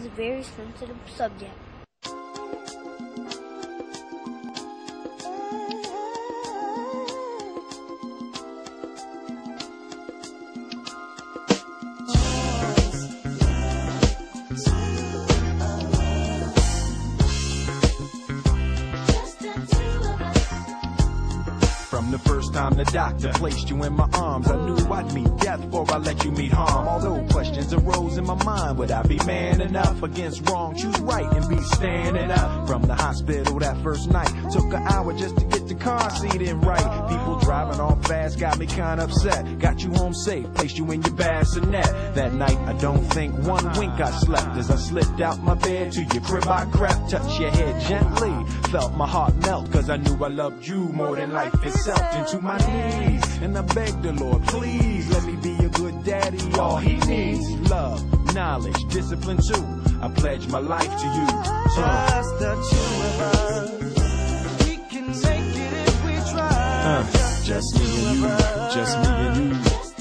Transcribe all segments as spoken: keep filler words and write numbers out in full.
a very sensitive subject. From the first time the doctor placed you in my arms, I knew I'd meet death before I let you meet harm. Although questions arose in my mind, would I be man enough against wrong? Choose right and be standing up. From the hospital that first night, took an hour just to get the car seat in right. People driving all fast got me kinda upset. Got you home safe, placed you in your bassinet. That night I don't think one wink I slept. As I slipped out my bed to your crib I crept. Touched your head gently, felt my heart melt, cause I knew I loved you more than life itself. Into my knees, and I begged the Lord, please let me be a good daddy. All he needs, love, knowledge, discipline too. I pledge my life to you. Uh. Just the two of us, we can make it if we try. Uh, just, just me and you, just me and you.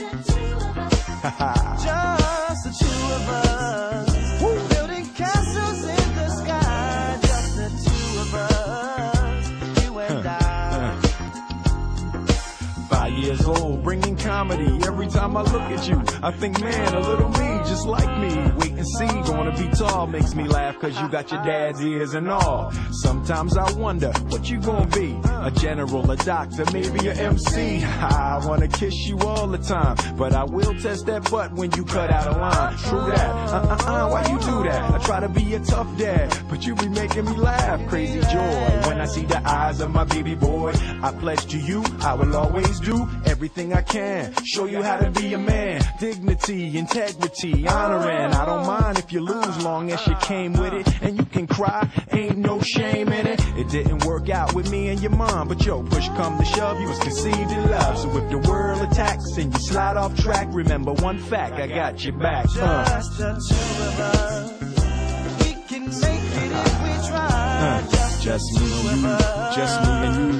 Just the two of us, Woo. Building castles in the sky. Just the two of us, you and uh. I. Five years old, bringing comedy. Every time I look at you, I think, man, a little me, just like me. Wait and see, gonna be tall, makes me laugh, cause you got your dad's ears and all. Sometimes I wonder, what you gonna be? A general, a doctor, maybe a M C. I wanna kiss you all the time, but I will test that butt when you cut out a line. True that, uh-uh-uh, why you do that? I try to be a tough dad, but you be making me laugh. Crazy joy, when I see the eyes of my baby boy. I pledge to you, I will always do everything I can, show you how to be a man. Dignity, integrity, honoring. I don't mind if you lose, long as you came with it. And you can cry, ain't no shame in it. It didn't work out with me and your mom, but yo, push come to shove, you was conceived in love. So if the world attacks and you slide off track, remember one fact, I got your back. Uh. Just the two of us, we can make it if we try. Uh. Just, just me and you, just me and you.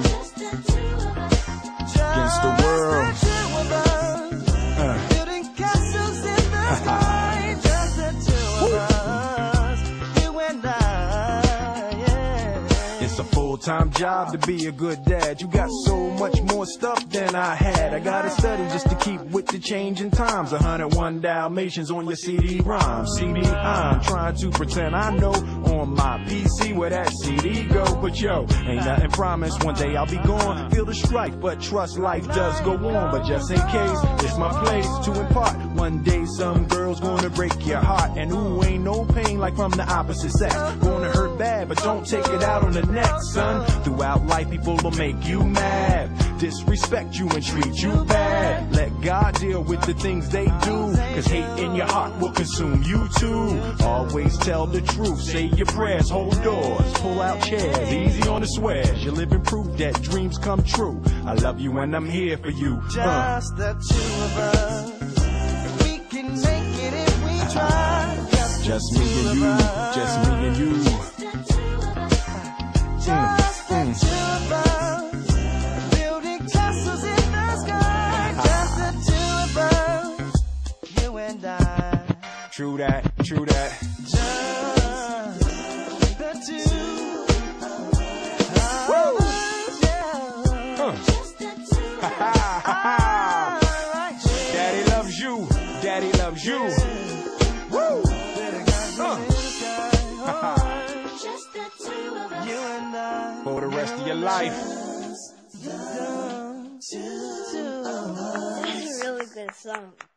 Against the world. Uh. Building castles in the sky. Just the two of us, you and I, yeah. It's a full-time job to be a good dad. You got so much more stuff than I had. I gotta study just to keep with the changing times. one hundred one Dalmatians on your C D ROM. C D, I'm trying to pretend I know on my P C where that C D go. But yo, ain't nothing promised. One day I'll be gone. Feel the strife, but trust life does go on. But just in case, it's my place to impart. One day some girl's gonna break your heart. And ooh, ain't no pain like from the opposite sex. Gonna hurt bad, but don't take it out on the next, son. Throughout life, people will make you mad, disrespect you and treat you bad. Let God deal with the things they do, cause hate in your heart will consume you too. Always tell the truth, say your prayers, hold doors, pull out chairs, easy on the swears. You're living proof that dreams come true. I love you and I'm here for you. Uh. Just the two of us, we can make it if we try. Just, just me and you, just me and you. Just the two of us, building castles in the sky. Just the two of us, you and I. True that, true that. Just the two of Woo! us, yeah. Uh. Just the two of us. Alright, yeah. Daddy loves you, daddy loves you. Woo! Just the two of us, you and I. For the rest of your life. This is a really good song.